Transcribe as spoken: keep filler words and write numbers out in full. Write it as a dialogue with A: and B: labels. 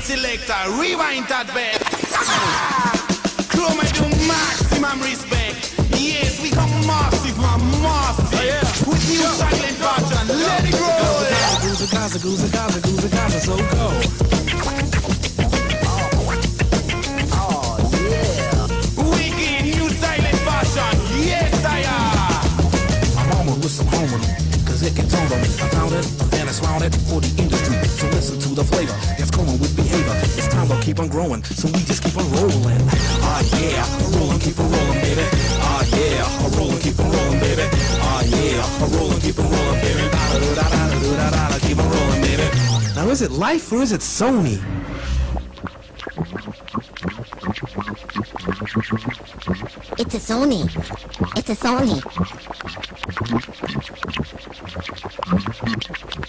A: selector, rewind that back. Chroma do maximum respect. Yes, we come massive, man, massive. Oh, yeah. With new silent fashion, let it roll.
B: Gaza, Gaza, Gaza, Gaza, Gaza, Gaza, so go.
A: Oh, yeah. Wicked new silent fashion, yes, I am.
B: I'm almost with some homer, cause it gets on me. I found it, then I found it for the industry. So listen to the flavor, it's coming with behavior. It's time to keep on growing, so we just keep on rolling. Ah, yeah, rolling, keep on rolling, baby. Ah, yeah, a rollin', keep on rollin', baby. Ah, yeah, a rollin', keep on rollin', baby. Da da da da da da da, keep on rollin', baby. Now is it Life or is it Sony?
C: It's a Sony. It's a Sony.